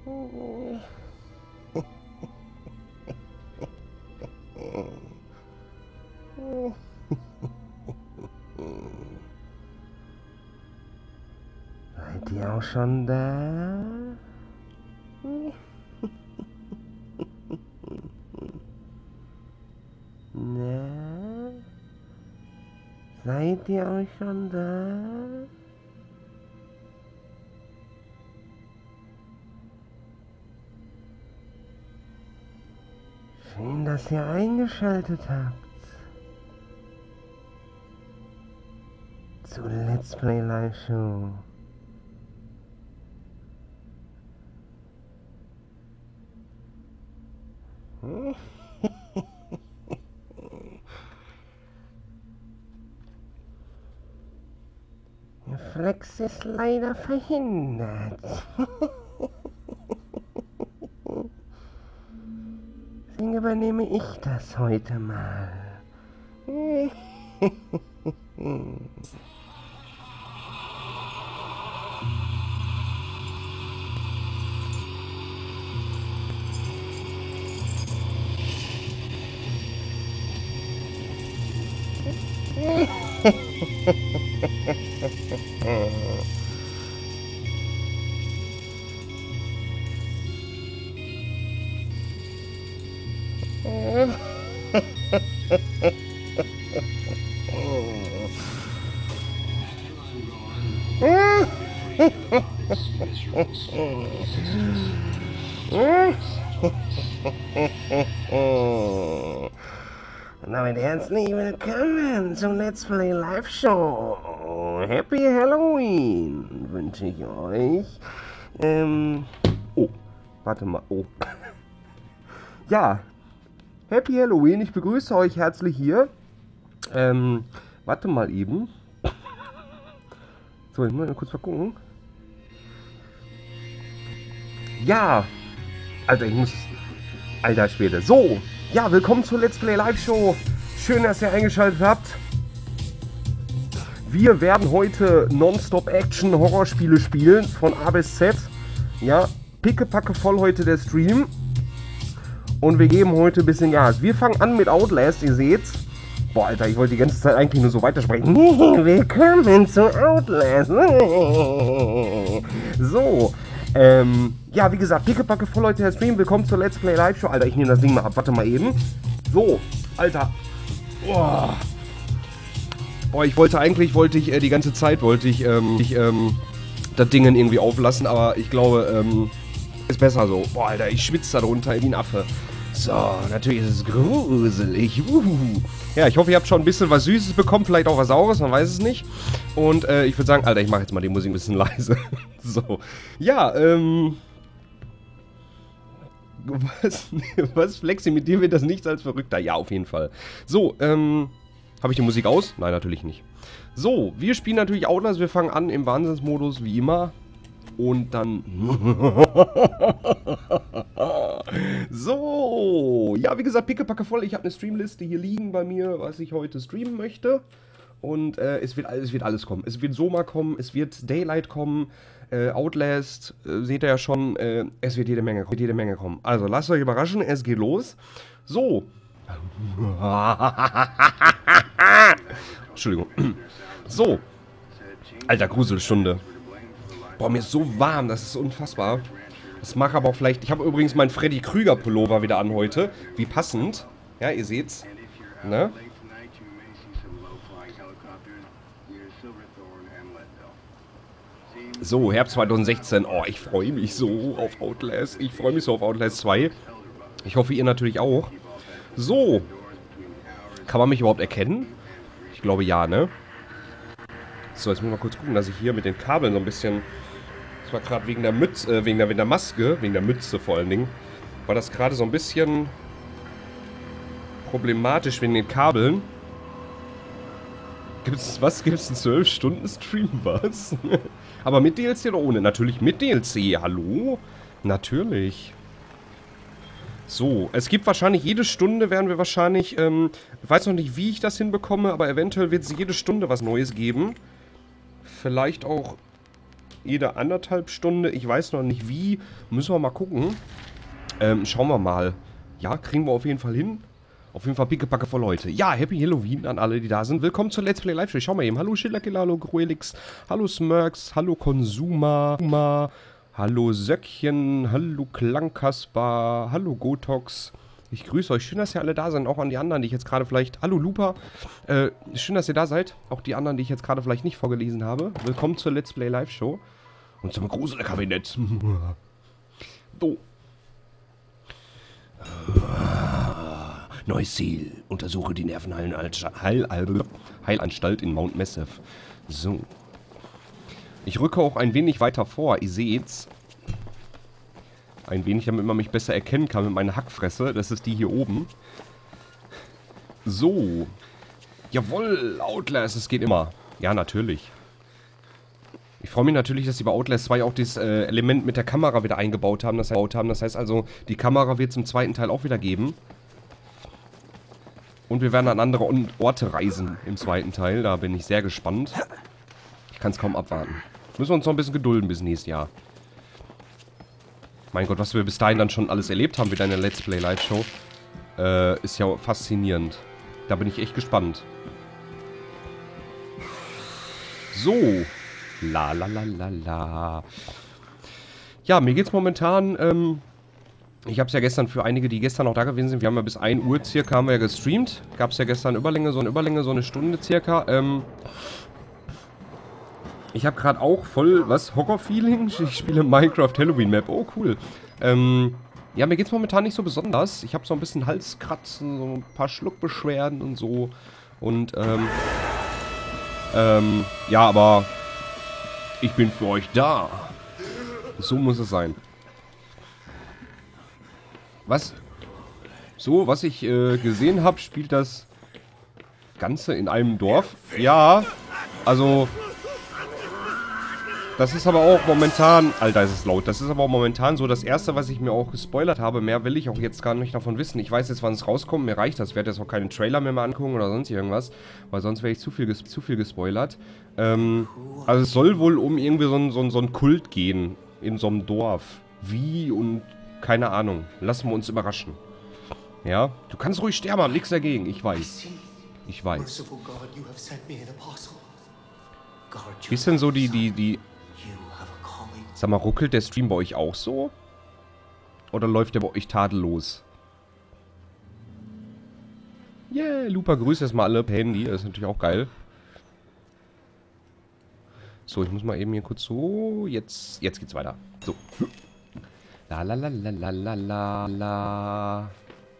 Seid ihr auch schon da? Na? Seid ihr auch schon da? Schön, dass ihr eingeschaltet habt zu Let's Play Live Show. Der Flex ist leider verhindert. Deswegen übernehme ich das heute mal. Und damit herzlich willkommen zum Let's Play Live Show. Happy Halloween wünsche ich euch. Oh, warte mal. Oh. Ja, Happy Halloween. Ich begrüße euch herzlich hier. Warte mal eben. So, ich muss mal kurz mal gucken. Ja, Alter, ich muss... Alter Schwede. So, ja, willkommen zur Let's Play Live Show. Schön, dass ihr eingeschaltet habt. Wir werden heute Nonstop-Action-Horrorspiele spielen, von A bis Z. Ja, pickepacke voll heute der Stream. Und wir geben heute ein bisschen Gas. Wir fangen an mit Outlast, ihr seht's. Boah, Alter, ich wollte die ganze Zeit eigentlich nur so weitersprechen. Willkommen zu Outlast. So, ja, wie gesagt, pickepacke voll heute der Stream. Willkommen zur Let's Play Live Show. Alter, ich nehme das Ding mal ab. Warte mal eben. So, Alter. Boah, ich wollte die ganze Zeit das Ding irgendwie auflassen, aber ich glaube, ist besser so. Boah, Alter, ich schwitze da drunter wie ein Affe. So, natürlich ist es gruselig. Ja, ich hoffe, ihr habt schon ein bisschen was Süßes bekommen, vielleicht auch was Saures, man weiß es nicht. Und ich würde sagen, Alter, ich mache jetzt mal die Musik ein bisschen leise. So, ja, was, Flexi, mit dir wird das nichts als verrückter? Ja, auf jeden Fall. So, habe ich die Musik aus? Nein, natürlich nicht. So, wir spielen natürlich Outlast, wir fangen an im Wahnsinnsmodus, wie immer. Und dann... So, ja, wie gesagt, pickepacke voll. Ich habe eine Streamliste hier liegen bei mir, was ich heute streamen möchte. Und es wird alles kommen. Es wird Soma kommen, es wird Daylight kommen, Outlast, seht ihr ja schon, es wird jede Menge kommen. Also, lasst euch überraschen, es geht los. So. Entschuldigung. So. Alter, Gruselstunde. Boah, mir ist so warm, das ist unfassbar. Das macht aber auch vielleicht... Ich habe übrigens meinen Freddy Krüger Pullover wieder an heute. Wie passend. Ja, ihr seht's. Ne? So, Herbst 2016. Oh, ich freue mich so auf Outlast. Ich freue mich so auf Outlast 2. Ich hoffe, ihr natürlich auch. So. Kann man mich überhaupt erkennen? Ich glaube ja, ne? So, jetzt muss ich mal kurz gucken, dass ich hier mit den Kabeln so ein bisschen... Das war gerade wegen der Mütze, wegen der Maske, wegen der Mütze vor allen Dingen, war das gerade so ein bisschen problematisch wegen den Kabeln. Gibt's einen 12-Stunden-Stream, was? Aber mit DLC oder ohne? Natürlich mit DLC, hallo? Natürlich. So, es gibt wahrscheinlich jede Stunde werden wir wahrscheinlich, ich weiß noch nicht, wie ich das hinbekomme, aber eventuell wird es jede Stunde was Neues geben. Vielleicht auch jede 1,5 Stunde. Ich weiß noch nicht wie. Müssen wir mal gucken. Schauen wir mal. Ja, kriegen wir auf jeden Fall hin. Auf jeden Fall pickepacke voll Leute. Ja, Happy Halloween an alle, die da sind. Willkommen zur Let's Play Live Show. Schau mal eben. Hallo Schillerkiller, hallo Gruelix, hallo Smurks, hallo Konsuma, hallo Söckchen, hallo Klangkasper, hallo Gotox. Ich grüße euch. Schön, dass ihr alle da seid. Auch an die anderen, die ich jetzt gerade vielleicht... Hallo Lupa. Schön, dass ihr da seid. Auch die anderen, die ich jetzt gerade vielleicht nicht vorgelesen habe. Willkommen zur Let's Play Live Show. Und zum Gruselkabinett. So. Neues Ziel. Untersuche die Nervenheilanstalt in Mount Massive. So. Ich rücke auch ein wenig weiter vor. Ihr seht's. Ein wenig, damit man mich besser erkennen kann mit meiner Hackfresse. Das ist die hier oben. So. Jawohl, Outlast, es geht immer. Ja, natürlich. Ich freue mich natürlich, dass sie bei Outlast 2 auch dieses Element mit der Kamera wieder eingebaut haben. Das heißt also, die Kamera wird es im zweiten Teil auch wieder geben. Und wir werden an andere Orte reisen im zweiten Teil. Da bin ich sehr gespannt. Ich kann es kaum abwarten. Müssen wir uns noch ein bisschen gedulden bis nächstes Jahr. Mein Gott, was wir bis dahin dann schon alles erlebt haben mit einer Let's Play Live Show, ist ja faszinierend. Da bin ich echt gespannt. So. La la la la la. Ja, mir geht's momentan, ich habe es ja gestern für einige, die gestern noch da gewesen sind, wir haben ja bis 1 Uhr circa haben wir ja gestreamt. Gab es ja gestern so eine Stunde circa. Ich habe gerade auch voll, Horror-Feeling? Ich spiele Minecraft Halloween-Map. Oh, cool. Ja, mir geht's momentan nicht so besonders. Ich habe so ein bisschen Halskratzen, so ein paar Schluckbeschwerden und so. Und, ja, aber ich bin für euch da. So muss es sein. Was ich gesehen habe, spielt das Ganze in einem Dorf. Ja, also... Das ist aber auch momentan... Alter, ist es laut. Das ist aber auch momentan so das Erste, was ich mir auch gespoilert habe. Mehr will ich auch jetzt gar nicht davon wissen. Ich weiß jetzt, wann es rauskommt. Mir reicht das. Ich werde jetzt auch keinen Trailer mehr angucken oder sonst irgendwas. Weil sonst wäre ich zu viel gespoilert. Also es soll wohl um irgendwie so ein Kult gehen. In so einem Dorf. Wie und... Keine Ahnung. Lassen wir uns überraschen. Ja? Du kannst ruhig sterben, hab nichts dagegen. Ich weiß. Ich weiß. Wie ist denn so die... Sag mal, ruckelt der Stream bei euch auch so? Oder läuft der bei euch tadellos? Yeah, Lupa grüßt erstmal alle per Handy. Das ist natürlich auch geil. So, ich muss mal eben hier kurz so... Jetzt geht's weiter. So. La la la la la la la la.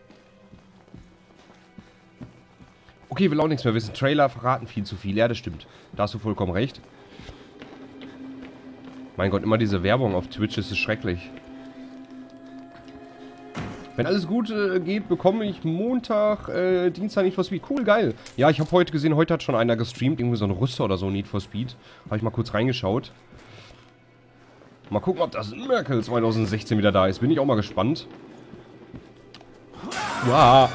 Okay, will auch nichts mehr wissen. Trailer verraten viel zu viel. Ja, das stimmt. Da hast du vollkommen recht. Mein Gott, immer diese Werbung auf Twitch, das ist schrecklich. Wenn alles gut geht, bekomme ich Montag, Dienstag Need for Speed. Cool, geil. Ja, ich habe heute gesehen, heute hat schon einer gestreamt. Irgendwie so ein Russer oder so, Need for Speed. Habe ich mal kurz reingeschaut. Mal gucken, ob das Miracle 2016 wieder da ist. Bin ich auch mal gespannt. Wow.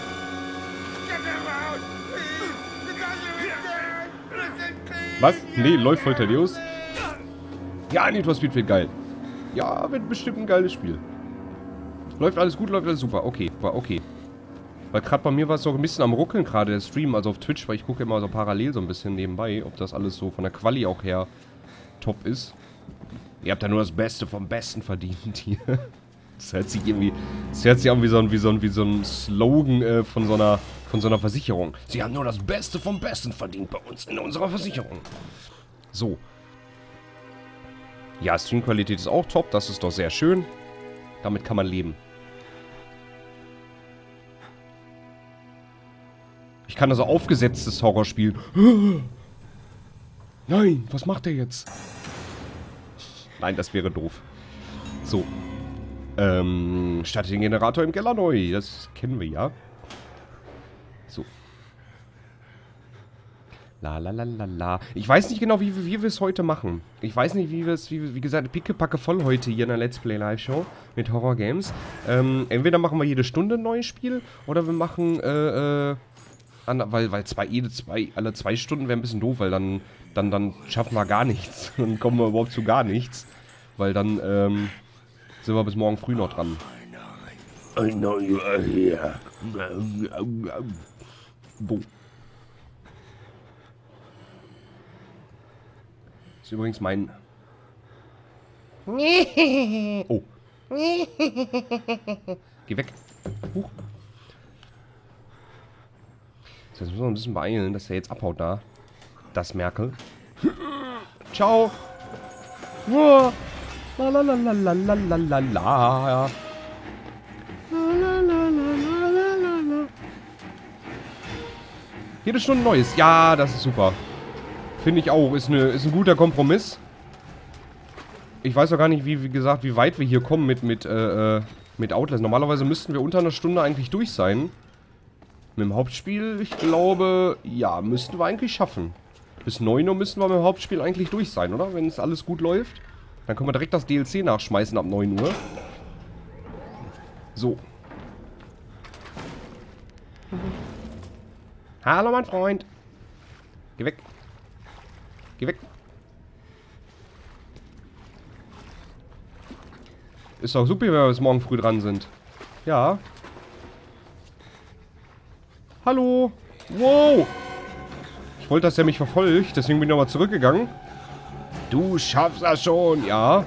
Was? Nee, läuft voll Thaddeus. Ja, Need for Speed wird geil. Ja, wird bestimmt ein geiles Spiel. Läuft alles gut, läuft alles super. Okay, war okay. Weil gerade bei mir war es so ein bisschen am Ruckeln gerade, der Stream, also auf Twitch, weil ich gucke immer so parallel so ein bisschen nebenbei, ob das alles so von der Quali auch her top ist. Ihr habt ja nur das Beste vom Besten verdient hier. Das hört sich irgendwie, wie so ein Slogan von so einer Versicherung. Sie haben nur das Beste vom Besten verdient bei uns in unserer Versicherung. So. Ja, Streamqualität ist auch top, das ist doch sehr schön. Damit kann man leben. Ich kann also aufgesetztes Horror spielen. Nein, was macht er jetzt? Nein, das wäre doof. So. Starte den Generator im Keller neu. Das kennen wir ja. So. La la la la la. Ich weiß nicht genau, wie wir es heute machen. Ich weiß nicht, wie wir es, wie gesagt, pickepacke voll heute hier in der Let's Play Live Show mit Horror Games. Entweder machen wir jede Stunde ein neues Spiel oder wir machen, Weil alle 2 Stunden wäre ein bisschen doof, weil dann schaffen wir gar nichts. Dann kommen wir überhaupt zu gar nichts. Weil dann sind wir bis morgen früh noch dran. I know you are here. Bo. Das ist übrigens mein... Oh. Geh weg. Huch. Jetzt müssen wir ein bisschen beeilen, dass der jetzt abhaut da. Das Merkel. Ciao. La la la la la la la la la. Jede Stunde Neues. Ja, das ist super. Finde ich auch. Ist ein guter Kompromiss. Ich weiß auch gar nicht, wie gesagt, wie weit wir hier kommen mit Outlast. Normalerweise müssten wir unter einer Stunde eigentlich durch sein. Mit dem Hauptspiel, ich glaube, ja, müssten wir eigentlich schaffen. Bis 9 Uhr müssten wir mit dem Hauptspiel eigentlich durch sein, oder? Wenn es alles gut läuft. Dann können wir direkt das DLC nachschmeißen ab 9 Uhr. So. Hallo, mein Freund. Geh weg. Geh weg. Ist doch super, wenn wir bis morgen früh dran sind. Ja. Hallo. Wow. Ich wollte, dass er mich verfolgt, deswegen bin ich nochmal zurückgegangen. Du schaffst das schon, ja.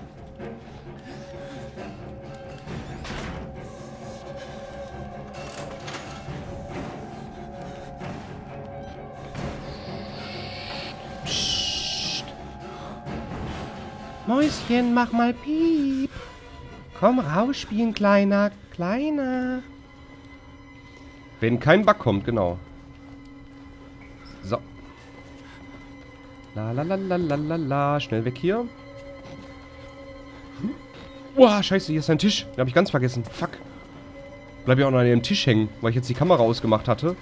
Psst. Mäuschen, mach mal Piep. Komm raus spielen, Kleiner. Kleiner. Wenn kein Bug kommt, genau. So. La la la la la la la. Schnell weg hier. Boah, scheiße, hier ist ein Tisch. Den habe ich ganz vergessen. Fuck. Bleib ja auch noch an dem Tisch hängen, weil ich jetzt die Kamera ausgemacht hatte.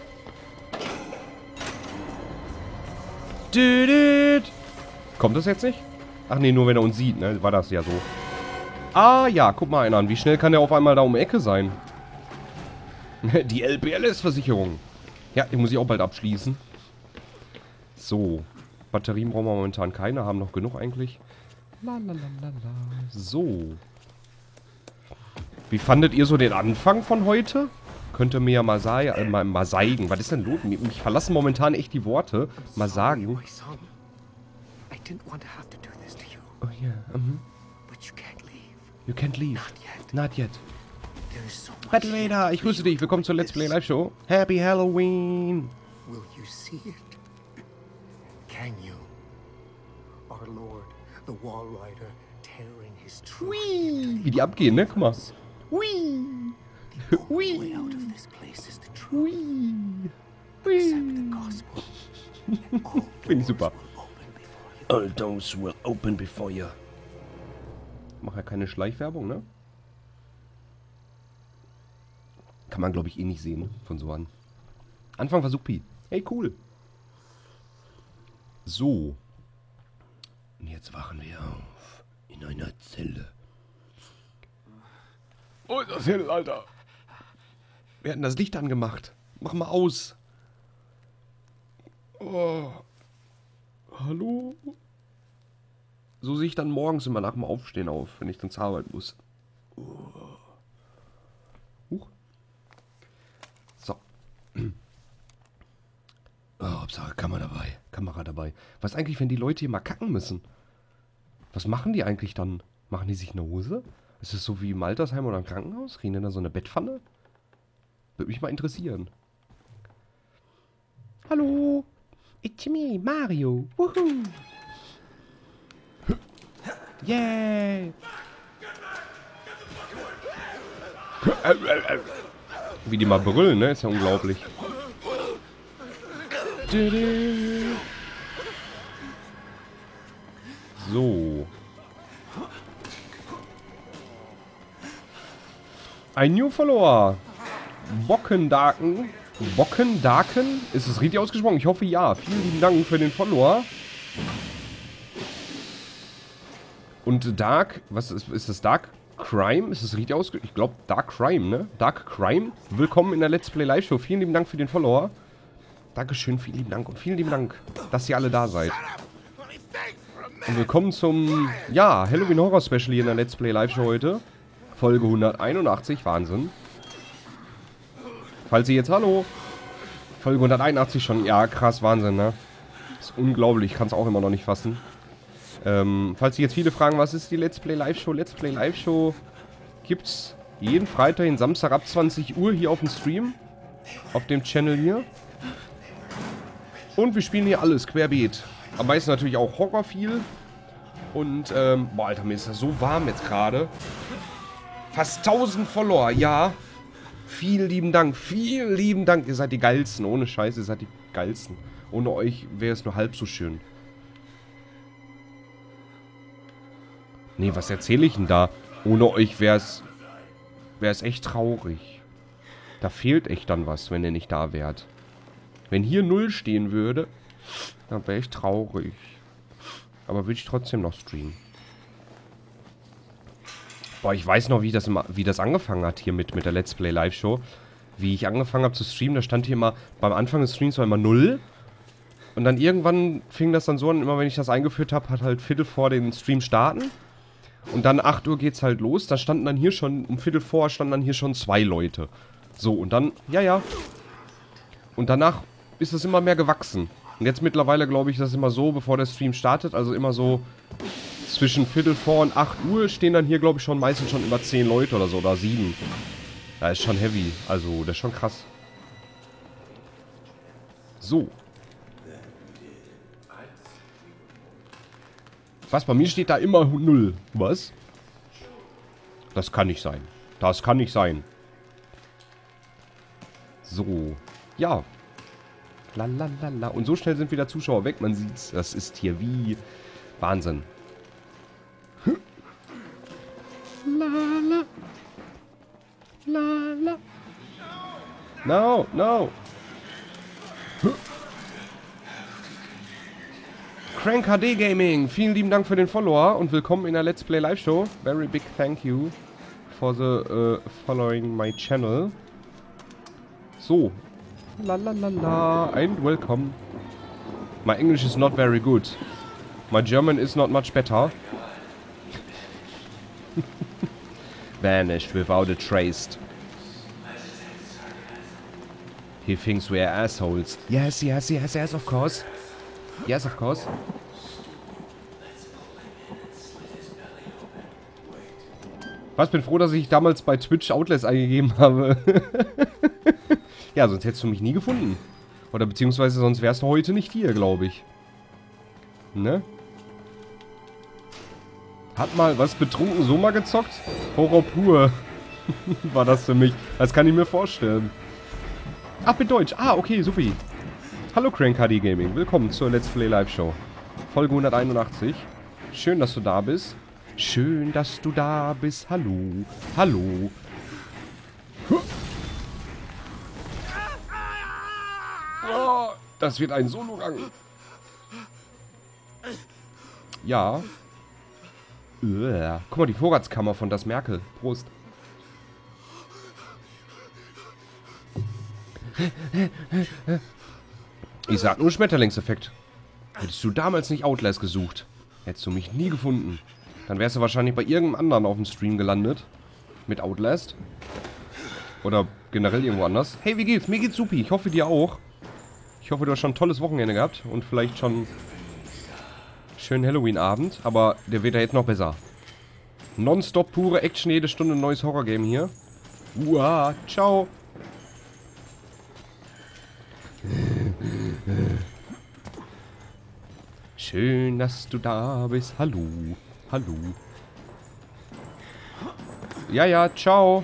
Kommt das jetzt nicht? Ach nee, nur wenn er uns sieht, ne? War das ja so. Ah ja, guck mal einer an. Wie schnell kann der auf einmal da um die Ecke sein? Die LPLS-Versicherung. Ja, die muss ich auch bald abschließen. So. Batterien brauchen wir momentan keine. Haben noch genug eigentlich. Lalalala. So. Wie fandet ihr so den Anfang von heute? Könnt ihr mir ja mal sagen. Mal zeigen. Was ist denn los? Mich verlassen momentan echt die Worte. Mal sagen. Oh ja. You can't leave. Not yet. Battle Vader, ich grüße dich. Willkommen zur Let's Play Live Show. Happy Halloween. Will you see it? Can you? Our Lord, the Wall Rider, tearing his true Whee. Wie die abgehen, ne? Guck mal. Whee. Whee. Way out of this place is the truth. Accept the gospel. Finde ich super. All doors will open before you. Mach ja keine Schleichwerbung, ne? Kann man, glaube ich, eh nicht sehen von so an. Anfang war supi. Hey, cool. So. Und jetzt wachen wir auf. In einer Zelle. Oh, ist das hell, Alter. Wir hatten das Licht angemacht. Mach mal aus. Oh. Hallo? So sehe ich dann morgens immer nach dem Aufstehen auf, wenn ich dann zur Arbeit muss. So. Oh, Hauptsache Kamera dabei. Was eigentlich, wenn die Leute hier mal kacken müssen? Was machen die eigentlich dann? Machen die sich eine Hose? Ist es so wie im Altersheim oder im Krankenhaus? Kriegen die da so eine Bettpfanne? Würde mich mal interessieren. Hallo? It's me, Mario. Woohoo! Yay! Wie die mal brüllen, ne? Ist ja unglaublich. So. Ein New Follower. Bockendaken. Bockendaken? Ist es richtig ausgesprochen? Ich hoffe ja. Vielen lieben Dank für den Follower. Und Dark, was ist das Dark? Crime, ist es richtig ausgesprochen? Ich glaube Dark Crime, ne? Dark Crime. Willkommen in der Let's Play Live Show. Vielen lieben Dank für den Follower. Dankeschön, vielen lieben Dank und vielen lieben Dank, dass ihr alle da seid. Und willkommen zum, ja, Halloween Horror Special hier in der Let's Play Live Show heute. Folge 181, Wahnsinn. Falls ihr jetzt, hallo. Folge 181 schon, ja, krass, Wahnsinn, ne? Das ist unglaublich, ich kann es auch immer noch nicht fassen. Falls Sie jetzt viele fragen, was ist die Let's Play Live Show? Let's Play Live Show gibt's jeden Freitag, den Samstag ab 20 Uhr hier auf dem Stream. Auf dem Channel hier. Und wir spielen hier alles, querbeet. Am meisten natürlich auch Horror viel. Und, boah, Alter, mir ist das so warm jetzt gerade. Fast 1000 Follower, ja. Vielen lieben Dank, vielen lieben Dank. Ihr seid die Geilsten, ohne Scheiß, ihr seid die Geilsten. Ohne euch wäre es nur halb so schön. Nee, was erzähle ich denn da? Ohne euch wäre es echt traurig. Da fehlt echt dann was, wenn ihr nicht da wärt. Wenn hier 0 stehen würde, dann wäre ich traurig. Aber würde ich trotzdem noch streamen. Boah, ich weiß noch, wie das angefangen hat hier mit der Let's Play Live Show. Wie ich angefangen habe zu streamen, da stand hier immer, beim Anfang des Streams war immer 0. Und dann irgendwann fing das dann so an, immer wenn ich das eingeführt habe, hat halt Viertel vor den Stream starten. Und dann 8 Uhr geht's halt los. Da standen dann hier schon, um Viertel vor, standen dann hier schon 2 Leute. So, und dann, ja. Und danach ist es immer mehr gewachsen. Und jetzt mittlerweile, glaube ich, ist das immer so, bevor der Stream startet, also immer so zwischen Viertel vor und 8 Uhr stehen dann hier, glaube ich, schon meistens schon über 10 Leute oder so, oder 7. Da ist schon heavy. Also, das ist schon krass. So. Was? Bei mir steht da immer 0. Was? Das kann nicht sein. Das kann nicht sein. So. Ja. Lalalala. Und so schnell sind wieder Zuschauer weg. Man sieht's. Das ist hier wie Wahnsinn. Lala. Lala. No, no. Crank HD Gaming, vielen lieben Dank für den Follower und willkommen in der Let's Play Live Show. Very big thank you for the following my channel. So. Lalalala and welcome. My English is not very good. My German is not much better. Vanished without a trace. He thinks we are assholes. Yes, yes, yes, yes, of course. Yes, of course. Was, bin froh, dass ich damals bei Twitch Outlast eingegeben habe. Ja, sonst hättest du mich nie gefunden. Oder beziehungsweise sonst wärst du heute nicht hier, glaube ich. Ne? Hat mal was betrunken so mal gezockt? Horror pur. War das für mich. Das kann ich mir vorstellen. Ach, mit Deutsch. Ah, okay, supi. Hallo Crank HD Gaming, willkommen zur Let's Play Live Show. Folge 181. Schön, dass du da bist. Schön, dass du da bist. Hallo. Hallo. Oh, das wird ein Solo-Gang. Ja. Guck mal, die Vorratskammer von Das Merkel. Prost. Ich sag nur Schmetterlingseffekt. Hättest du damals nicht Outlast gesucht, hättest du mich nie gefunden. Dann wärst du wahrscheinlich bei irgendeinem anderen auf dem Stream gelandet. Mit Outlast. Oder generell irgendwo anders. Hey, wie geht's? Mir geht's supi. Ich hoffe dir auch. Ich hoffe, du hast schon ein tolles Wochenende gehabt. Und vielleicht schon einen schönen Halloween-Abend. Aber der wird ja jetzt noch besser. Nonstop pure Action, jede Stunde ein neues Horror-Game hier. Uah, ciao. Schön, dass du da bist. Hallo. Hallo. Ja, ja, ciao.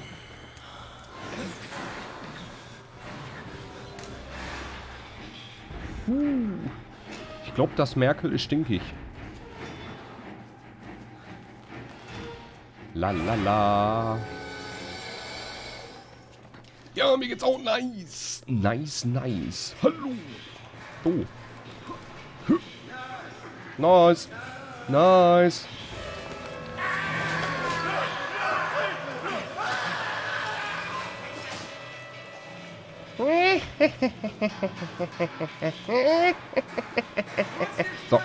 Ich glaube, das Merkel ist stinkig. La la la. Ja, mir geht's auch nice. Nice, nice. Hallo. Oh. Nice. Nice. So.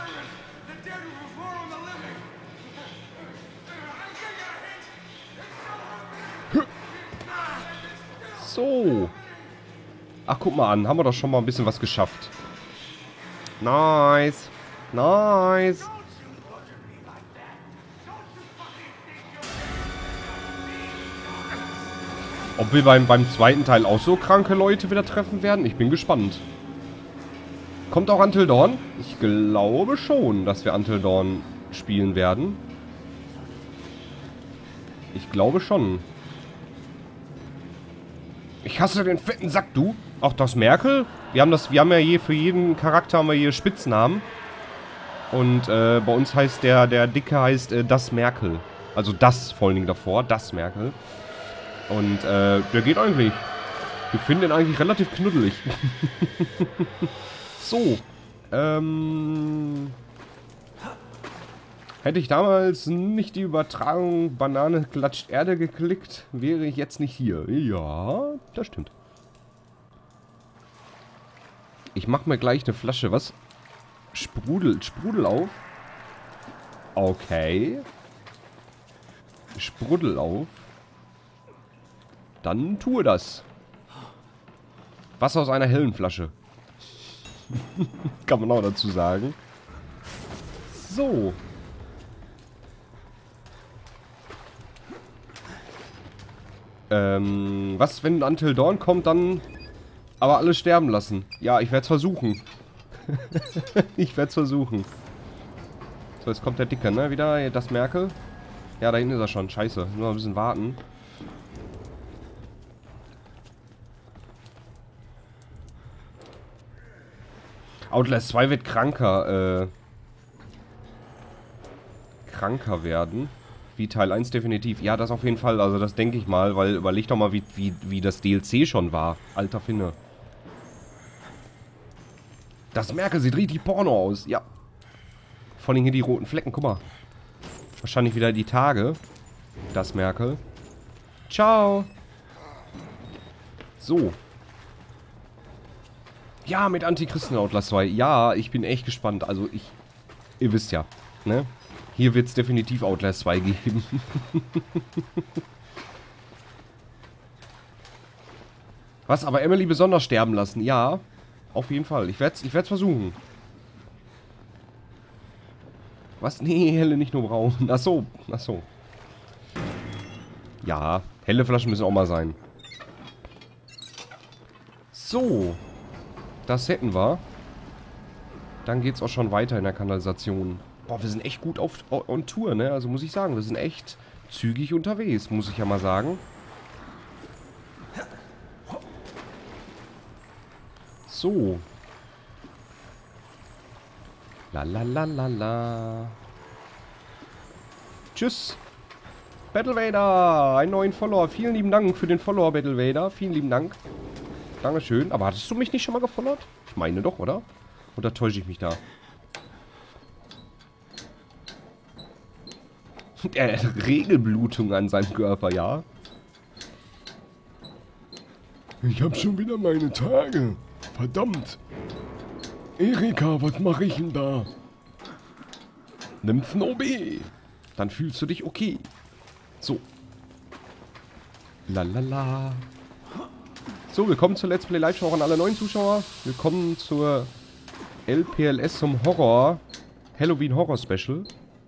So. Ach, guck mal an. Haben wir doch schon mal ein bisschen was geschafft. Nice. Nice. Ob wir beim zweiten Teil auch so kranke Leute wieder treffen werden? Ich bin gespannt. Kommt auch Until Dawn? Ich glaube schon, dass wir Until Dawn spielen werden. Ich glaube schon. Ich hasse den fetten Sack, du. Auch das Merkel. Wir haben ja für jeden Charakter haben wir hier Spitznamen. Und bei uns heißt der Dicke heißt das Merkel. Also das vor allen Dingen davor, das Merkel. Und der geht eigentlich. Wir finden den eigentlich relativ knuddelig. So. Hätte ich damals nicht die Übertragung Banane klatscht Erde geklickt, wäre ich jetzt nicht hier. Ja, das stimmt. Ich mache mir gleich eine Flasche, was? Sprudel auf. Okay. Sprudel auf. Dann tue das. Wasser aus einer hellen Flasche. Kann man auch dazu sagen. So. Was, wenn Until Dawn kommt, dann aber alle sterben lassen? Ja, ich werde es versuchen. Ich werde es versuchen. So, jetzt kommt der Dicke, ne? Wieder das Merkel. Ja, da hinten ist er schon. Scheiße. Nur noch ein bisschen warten. Outlast 2 wird kranker werden. Wie Teil 1 definitiv. Ja, das auf jeden Fall. Also das denke ich mal, weil überleg doch mal, wie das DLC schon war. Alter Finne. Das Merkel sieht richtig Porno aus. Ja. Vor allem hier die roten Flecken. Guck mal. Wahrscheinlich wieder die Tage. Das Merkel. Ciao. So. Ja, mit Antichristen Outlast 2. Ja, ich bin echt gespannt. Also ihr wisst ja, ne? Hier wird es definitiv Outlast 2 geben. Was, aber Emily besonders sterben lassen? Ja, auf jeden Fall. Ich werd's versuchen. Was? Nee, helle, nicht nur braun. Ach so, ach so. Ja, helle Flaschen müssen auch mal sein. So. Das hätten wir. Dann geht's auch schon weiter in der Kanalisation. Boah, wir sind echt gut on Tour, ne? Also muss ich sagen, wir sind echt zügig unterwegs, muss ich ja mal sagen. So. La la la la la. Tschüss. Battle Vader, einen neuen Follower. Vielen lieben Dank für den Follower, Battle Vader. Vielen lieben Dank. Dankeschön. Aber hattest du mich nicht schon mal gefollowt? Ich meine doch, oder? Oder täusche ich mich da? Der hat Regelblutung an seinem Körper, ja? Ich hab schon wieder meine Tage. Verdammt. Erika, was mache ich denn da? Nimm's ein OB. Dann fühlst du dich okay. So. Lalala. So, willkommen zur Let's Play Live Show an alle neuen Zuschauer. Willkommen zur LPLS zum Horror. Halloween Horror Special.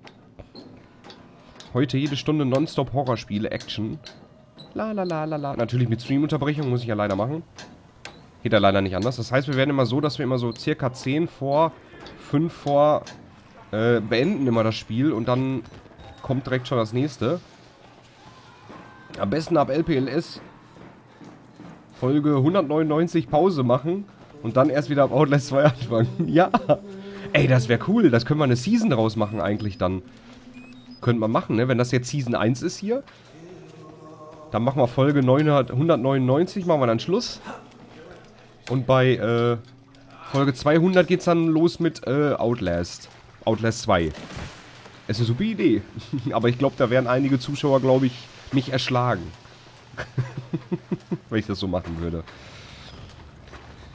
Heute jede Stunde Nonstop Horrorspiele, Action. Lalalala. Natürlich mit Streamunterbrechung, muss ich ja leider machen. Geht ja leider nicht anders. Das heißt, wir werden immer so, dass wir immer so circa 10 vor, 5 vor beenden immer das Spiel und dann kommt direkt schon das nächste. Am besten ab LPLS Folge 199 Pause machen und dann erst wieder ab Outlast 2 anfangen. Ja. Ey, das wäre cool. Das können wir eine Season draus machen eigentlich dann. Könnte man machen, ne? Wenn das jetzt Season 1 ist hier. Dann machen wir Folge 199, machen wir dann Schluss. Und bei Folge 200 geht's dann los mit Outlast. Outlast 2. Ist eine super Idee. Aber ich glaube, da werden einige Zuschauer, glaube ich, mich erschlagen. Wenn ich das so machen würde.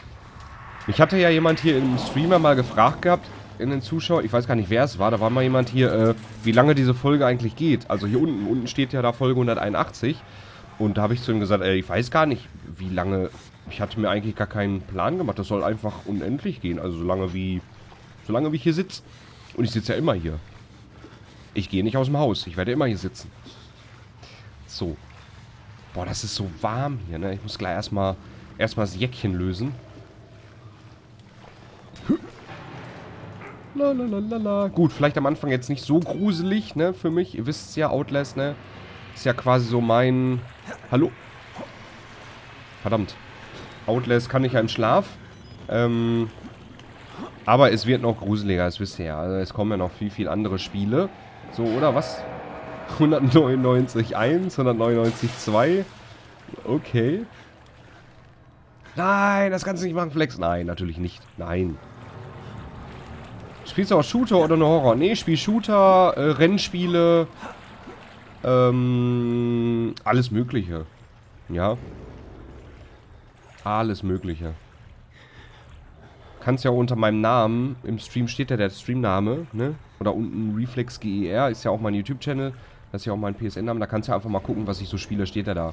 Mich hatte ja jemand hier im Streamer mal gefragt gehabt, in den Zuschauern, ich weiß gar nicht, wer es war, da war mal jemand hier, wie lange diese Folge eigentlich geht. Also hier unten steht ja da Folge 181. Und da habe ich zu ihm gesagt, ich weiß gar nicht, wie lange, ich hatte mir eigentlich gar keinen Plan gemacht. Das soll einfach unendlich gehen, also solange wie ich hier sitze. Und ich sitze ja immer hier. Ich gehe nicht aus dem Haus, ich werde immer hier sitzen. So. Boah, das ist so warm hier, ne? Ich muss gleich erstmal das Jäckchen lösen. Lalalala. Gut, vielleicht am Anfang jetzt nicht so gruselig, ne, für mich. Ihr wisst es ja, Outlast, ne? Ist ja quasi so mein... Hallo? Verdammt. Outlast kann ich ja im Schlaf. Aber es wird noch gruseliger, das wisst ihr ja. Also es kommen ja noch viel andere Spiele. So, oder was? 199.1, 199.2. Okay. Nein, das kannst du nicht machen, Flex. Nein, natürlich nicht. Nein. Spielst du auch Shooter oder nur Horror? Nee, ich spiele Shooter, Rennspiele, alles Mögliche. Ja. Alles Mögliche. Kannst ja auch unter meinem Namen, im Stream steht ja der Streamname, ne? Oder unten ReflexGER, ist ja auch mein YouTube-Channel. Das ist ja auch mein PSN-Name, da kannst du ja einfach mal gucken, was ich so spiele, steht ja da.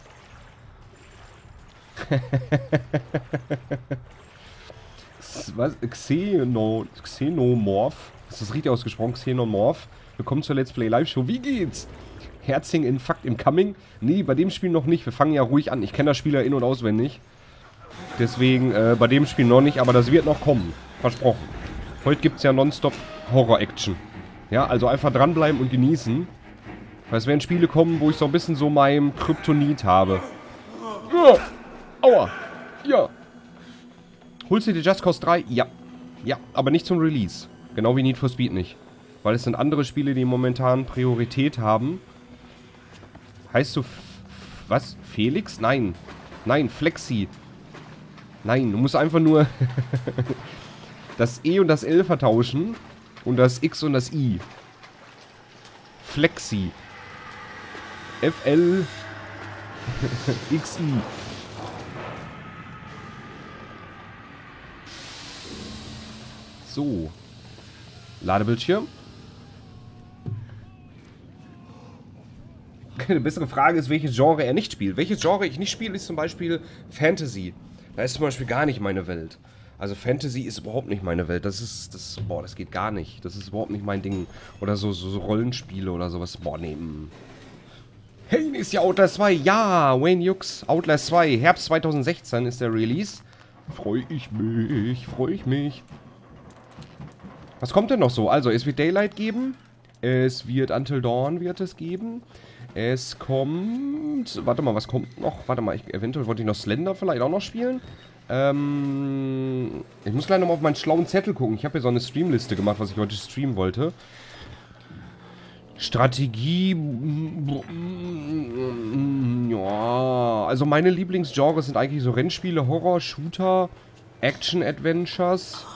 Was? Xenomorph. Ist das richtig ausgesprochen? Xenomorph. Willkommen zur Let's Play Live Show. Wie geht's? Herzing in Fact Incoming? Nee, bei dem Spiel noch nicht. Wir fangen ja ruhig an. Ich kenne das Spiel ja in- und auswendig. Deswegen, bei dem Spiel noch nicht, aber das wird noch kommen. Versprochen. Heute gibt's ja nonstop Horror-Action. Ja, also einfach dranbleiben und genießen. Weil es werden Spiele kommen, wo ich so ein bisschen so mein Kryptonit habe. Ja. Aua. Ja. Holst du dir Just Cause 3? Ja. Ja, aber nicht zum Release. Genau wie Need for Speed nicht. Weil es sind andere Spiele, die momentan Priorität haben. Heißt du... Was? Felix? Nein. Nein, Flexi. Nein, du musst einfach nur das E und das L vertauschen. Und das X und das I. Flexi. F-L... X-I. So. Ladebildschirm. Eine bessere Frage ist, welches Genre er nicht spielt. Welches Genre ich nicht spiele, ist zum Beispiel Fantasy. Da ist zum Beispiel gar nicht meine Welt. Also Fantasy ist überhaupt nicht meine Welt. Boah, das geht gar nicht. Das ist überhaupt nicht mein Ding. Oder so Rollenspiele oder sowas. Boah, nee. Hey, ist ja Outlast 2. Ja, Wayne Jux. Outlast 2. Herbst 2016 ist der Release. Freue ich mich. Was kommt denn noch so? Also, es wird Daylight geben. Es wird Until Dawn wird es geben. Es kommt... Warte mal, was kommt noch? Warte mal, eventuell wollte ich noch Slender vielleicht auch noch spielen. Ich muss gleich nochmal auf meinen schlauen Zettel gucken. Ich habe hier so eine Streamliste gemacht, was ich heute streamen wollte. Strategie... Ja... Also meine Lieblingsgenres sind eigentlich so Rennspiele, Horror, Shooter, Action-Adventures...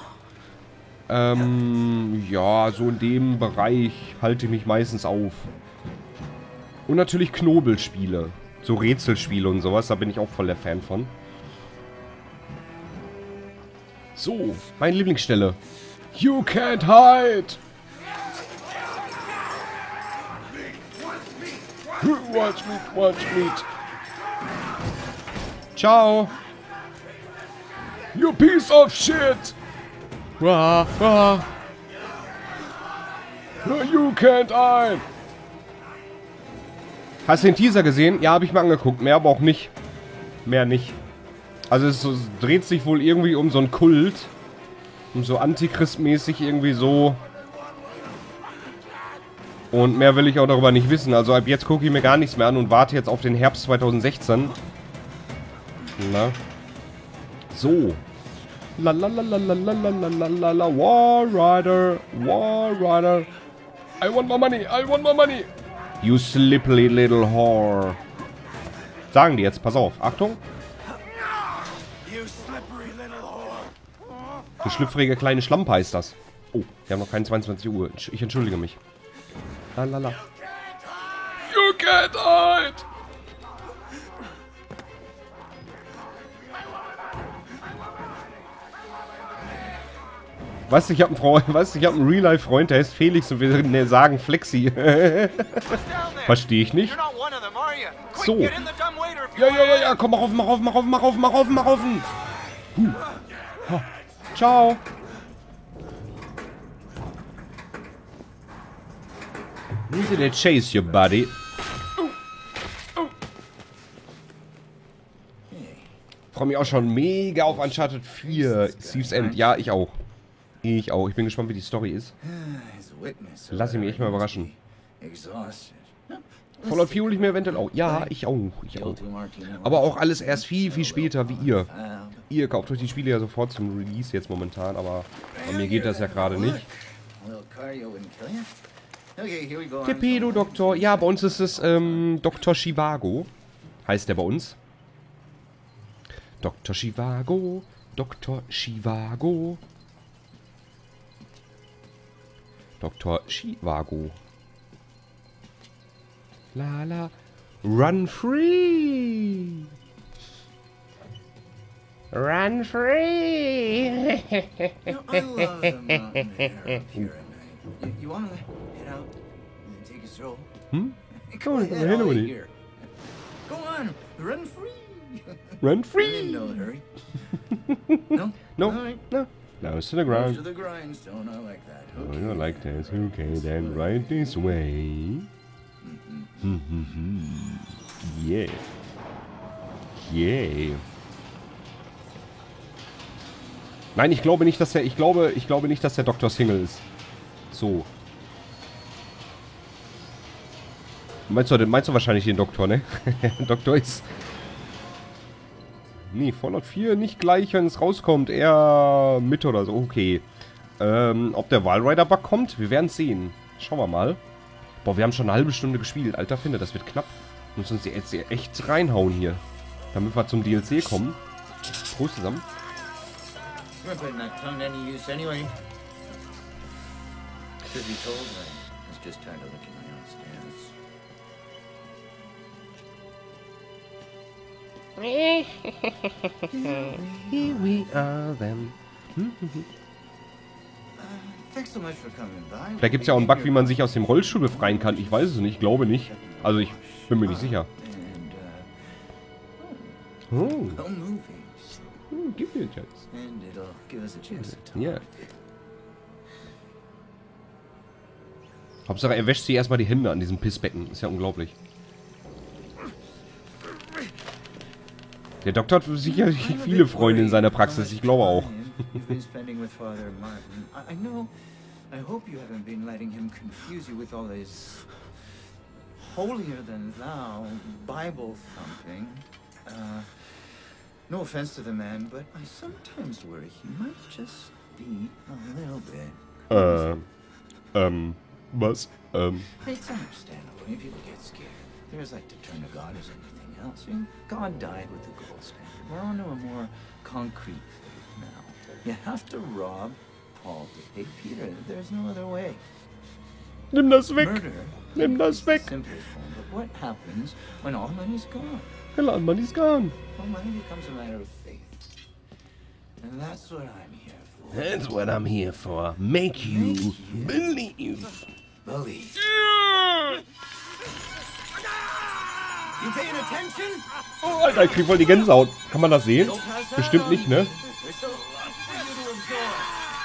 ja, so in dem Bereich halte ich mich meistens auf. Und natürlich Knobelspiele. So Rätselspiele und sowas, da bin ich auch voll der Fan von. So, meine Lieblingsstelle. You can't hide! Watch me. Ciao! You piece of shit! Wah, wah. You can't hide. Hast du den Teaser gesehen? Ja, habe ich mir angeguckt. Mehr aber auch nicht. Mehr nicht. Also es dreht sich wohl irgendwie um so einen Kult. Um so Antichrist-mäßig irgendwie so. Und mehr will ich auch darüber nicht wissen. Also ab jetzt gucke ich mir gar nichts mehr an und warte jetzt auf den Herbst 2016. Na. So. Lalalalalalalalalala, War Rider. I want more money. You slippery little whore. Sagen die jetzt, pass auf, Achtung. Du schlüpfrige kleine Schlampe heißt das. Oh, wir haben noch keine 22 Uhr. Ich entschuldige mich. Lalala. You can't hide. Weißt du, ich habe einen Real-Life-Freund, der heißt Felix und wir sagen Flexi. Verstehe ich nicht. So. Ja, komm, mach auf. Ciao. Easy to chase you, buddy. Freue mich auch schon mega auf Uncharted 4. Thieves End. Ja, ich auch. Ich bin gespannt, wie die Story ist. Lass ich mich echt mal überraschen. Fallout 4 hole ich mir eventuell auch. Ja, ich auch. Aber auch alles erst viel, viel später wie ihr. Ihr kauft euch die Spiele ja sofort zum Release jetzt momentan, aber bei mir geht das ja gerade nicht. Torpedo-Doktor. Ja, bei uns ist es Dr. Zhivago. Heißt der bei uns. Dr. Zhivago. Dr. Zhivago. Dr. Zhivago. La. Run free. Run free. No, I love the mountain air up here at night. You want to head out and take a stroll? Hm? Come on, Hello, I'll buddy. eat here. Go on, run free. Run I'm in free. no hurry. No? No, All right. no. Now to the Close ground. to the grindstone, I like that. Oh, Okay. you like this? Okay, then right this way. Yeah. Yeah. Nein, ich glaube nicht, dass ich glaube nicht, dass der Doktor Single ist. So. Meinst du wahrscheinlich den Doktor, ne? Doktor ist... Nee, Fallout 4 nicht gleich, wenn es rauskommt. Eher Mitte oder so. Okay. Ob der Walrider-Bug kommt? Wir werden es sehen. Schauen wir mal. Boah, wir haben schon eine halbe Stunde gespielt. Alter Finde, das wird knapp. Wir müssen uns jetzt echt reinhauen hier. Damit wir zum DLC kommen. Prost zusammen. You weren't putting that tongue to any use anyway. Truth be told, I was just tired of licking my own stance. Here we are then. Thanks so much for coming by. Vielleicht gibt es ja auch einen Bug, wie man sich aus dem Rollstuhl befreien kann. Ich weiß es nicht. Ich glaube nicht. Also ich bin mir nicht sicher. And, Oh. no movies. Gib mir Chance. And it'll give us a chance to talk. Ja. Hauptsache, er wäscht sich erstmal die Hände an diesem Pissbecken. Ist ja unglaublich. Der Doktor hat sicher viele Freunde in seiner Praxis. Ich glaube auch. You've been spending with Father Martin. I know. I hope you haven't been letting him confuse you with all his holier than thou Bible thumping. No offense to the man, but I sometimes worry he might just be a little bit. Was? It's understandable. I mean, people get scared. They're as like to turn to God as anything else. I mean, God died with the gold standard. We're on to a more concrete faith now. You have to rob Paul to pay Peter. There's no other way. Nimm das weg. Murder Nimm das is the weg. simplest form, but what happens when all money's gone? Hello, money's gone. Well, money becomes a matter of faith. And that's what I'm here for. That's what I'm here for. Make you believe. Believe. You paying attention? Oh, Alter, ich krieg voll die Gänsehaut. Kann man das sehen? Bestimmt nicht, ne? There's still a lot for you to absorb.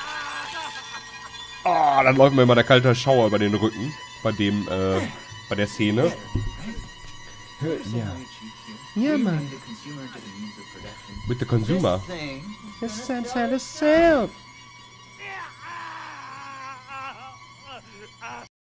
Ah, dann läuft mir immer der kalte Schauer über den Rücken. Bei dem, bei der Szene. Yeah. Yeah, man. With the consumer. Yes, sell it, sell.